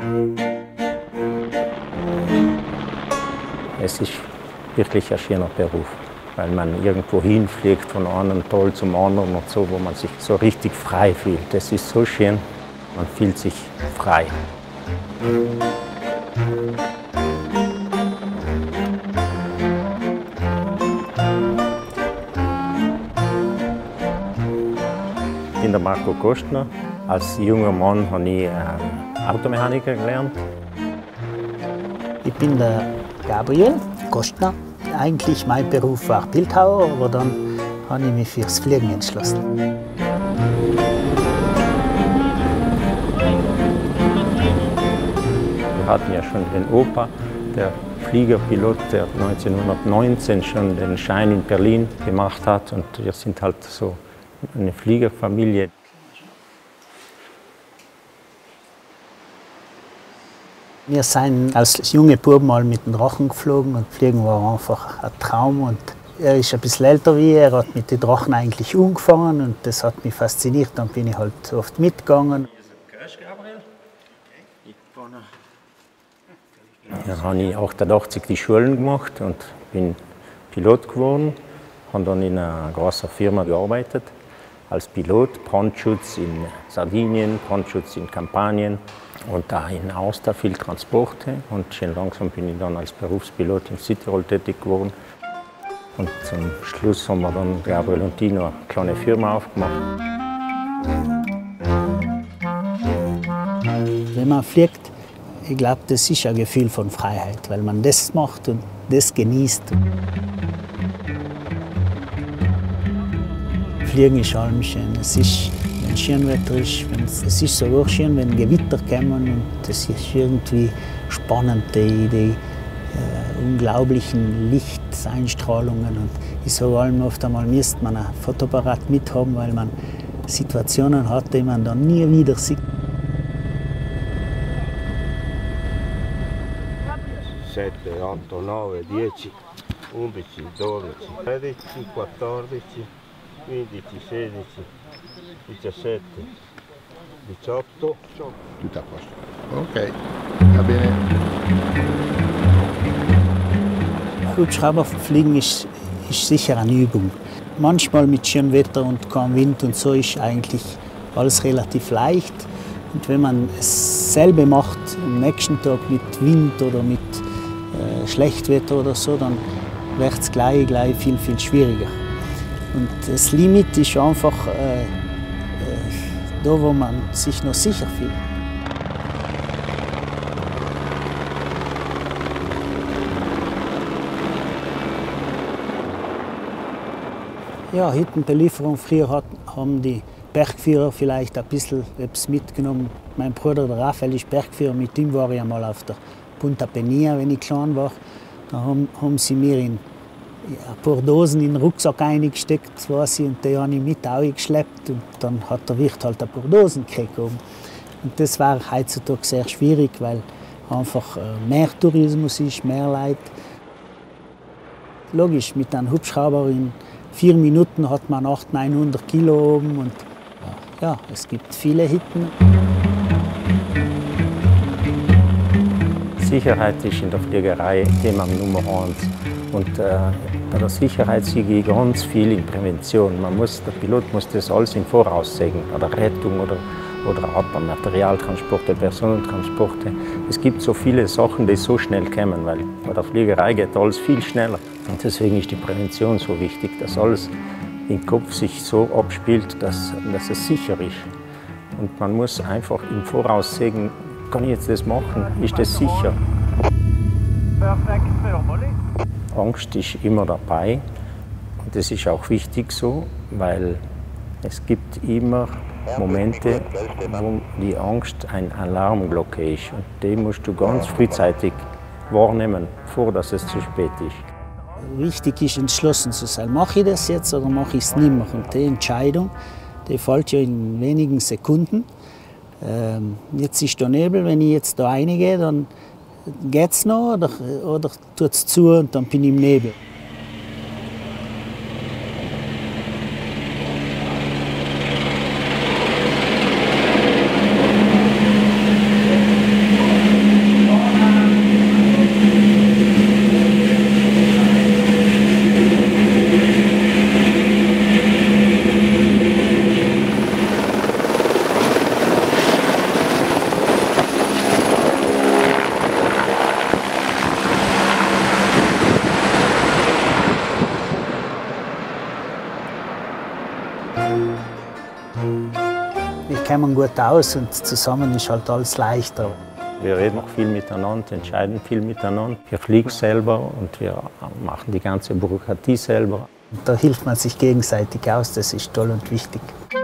Es ist wirklich ein schöner Beruf, weil man irgendwo hinfliegt von einem Tal zum anderen und so, wo man sich so richtig frei fühlt. Das ist so schön, man fühlt sich frei. Ich bin der Marco Kostner. Als junger Mann habe ich Automechaniker gelernt. Ich bin der Gabriel Kostner. Eigentlich mein Beruf war Bildhauer, aber dann habe ich mich fürs Fliegen entschlossen. Wir hatten ja schon den Opa, der Fliegerpilot, der 1919 schon den Schein in Berlin gemacht hat. Und wir sind halt so eine Fliegerfamilie. Wir sind als junge Buben mal mit dem Drachen geflogen und Fliegen war einfach ein Traum. Und er ist ein bisschen älter wie ich, er hat mit den Drachen eigentlich umgefahren und das hat mich fasziniert. Dann bin ich halt oft mitgegangen. Dann habe ich 88 die Schulen gemacht und bin Pilot geworden. Habe dann in einer großen Firma gearbeitet als Pilot, Brandschutz in Sardinien, Brandschutz in Kampanien und da in Aosta viel Transporte. Und schön langsam bin ich dann als Berufspilot in Südtirol tätig geworden. Und zum Schluss haben wir dann, Gabriel und ich, noch eine kleine Firma aufgemacht. Wenn man fliegt, ich glaube, das ist ein Gefühl von Freiheit, weil man das macht und das genießt. Fliegen ist allem schön. Es ist, wenn Schönwetter ist, es ist sogar schön, wenn Gewitter kommen. Und das ist irgendwie spannend, die unglaublichen Lichteinstrahlungen. Und ich sage allem oft einmal, müsste man ein Fotoapparat mithaben, weil man Situationen hat, die man dann nie wieder sieht. 7, 8, 9, 10, 11, 12, 13, 14, 15, 16, 17, 18. Tutto a posto. Ok, va bene. Hubschrauberfliegen ist sicher eine Übung. Manchmal mit schönem Wetter und keinem Wind und so ist eigentlich alles relativ leicht. Und wenn man dasselbe macht am nächsten Tag mit Wind oder mit Schlechtwetter oder so, dann wird es gleich viel schwieriger. Und das Limit ist einfach da, wo man sich noch sicher fühlt. Ja, Hüttenbelieferung. Früher haben die Bergführer vielleicht ein bisschen etwas mitgenommen. Mein Bruder, der Raphael, ist Bergführer. Mit ihm war ich einmal auf der Punta Penia, wenn ich klein war. Da haben sie mir ein paar Dosen in den Rucksack eingesteckt, weiß ich, und die habe ich mit geschleppt. Und dann hat der Wirt halt ein paar Dosen gekriegt. Und das war heutzutage sehr schwierig, weil einfach mehr Tourismus ist, mehr Leute. Logisch, mit einem Hubschrauber in 4 Minuten hat man 800, 900 Kilo oben. Und ja, es gibt viele Hitten. Sicherheit ist in der Fliegerei Thema Nummer 1. Und bei der Sicherheit sehe ich ganz viel in Prävention. Der Pilot muss das alles im Voraus sehen, oder Rettung oder Materialtransporte, Personentransporte. Es gibt so viele Sachen, die so schnell kommen, weil bei der Fliegerei geht alles viel schneller. Und deswegen ist die Prävention so wichtig, dass alles im Kopf sich so abspielt, dass es sicher ist. Und man muss einfach im Voraus sehen, kann ich jetzt das machen? Ist das sicher? Angst ist immer dabei und das ist auch wichtig so, weil es gibt immer Momente, wo die Angst eine Alarmglocke ist und die musst du ganz frühzeitig wahrnehmen, bevor es zu spät ist. Wichtig ist, entschlossen zu sein. Mache ich das jetzt oder mache ich es nicht mehr? Und die Entscheidung, die fällt ja in wenigen Sekunden. Jetzt ist der Nebel, wenn ich jetzt da reingehe, dann geht es noch oder tut es zu und dann bin ich im Nebel. kommen gut aus und zusammen ist halt alles leichter. Wir reden auch viel miteinander, entscheiden viel miteinander. Wir fliegen selber und wir machen die ganze Bürokratie selber. Und da hilft man sich gegenseitig aus, das ist toll und wichtig.